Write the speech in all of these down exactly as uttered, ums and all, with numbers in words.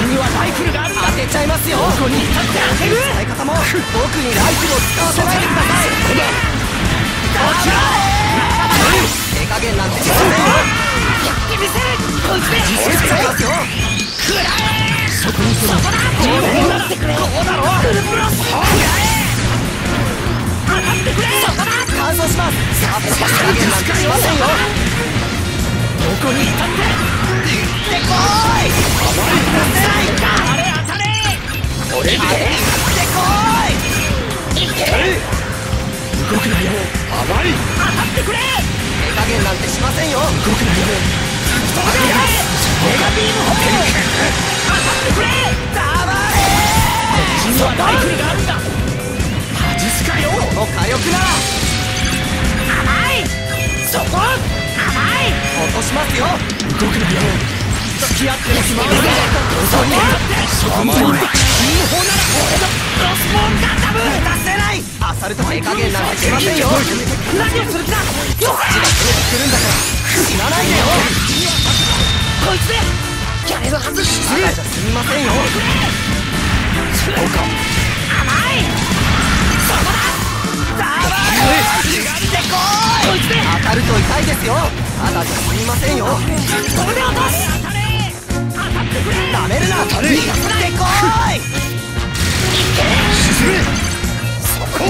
君はライフルがあるんだ。当てちゃいますよ。どこにいたって当てる。使い方も僕にライフルを使わせないでください。ここだ。こちら手加減なんてしませんよ。やってみせる。こいつで実践しちゃいますよ。くらえ。そこにそこだ。こうなってくれ。こうだろ。フルプロス。くらえ。当たってくれ。そこだ。完走します。さあ手加減なんてしませんよ。どこにいたって行ってこーい。甘い出せないか。当たれ当たれ。これで行ってこーい。いけ。動くなよ。甘い。当たってくれ。手加減なんてしませんよ。動くなよ。それでメガビームホテル。当たってくれ。黙れ。こっちにはライフルがあるんだ。恥すかよ。この火力なら甘い。そこ甘い。落としますよ。動くなよ。付き合ってる暇はない。そにそこにいい方なら俺のクロスボーンガンダム出せない。アサルト手加減なんてしませんよ。何をする気だ。こっちが攻めてくるんだから死なないでよ。こいつでやれるはず。失礼じゃすみませんよ。そうか甘い。そこだ。黙れ。行ってこーい。こいつで当たると痛いですよ。ただじゃすみませんよ。これで落とす。当たれ。当たってくれ。なめるな。当たれ。行ってこーい。いけ。沈め。そこ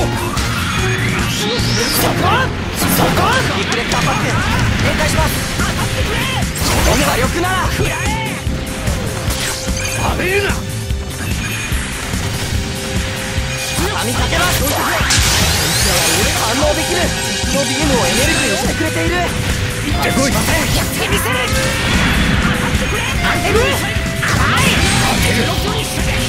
そこそこ。リフレクターパック展開します。当たってくれ。その火力なら食らえ。食べるな。畳みかけます。こいつらは俺反応できる。敵のビームをエネルギーにしてくれている。行ってこい。やってみせる。当たってくれ。当てる。甘い。当てる。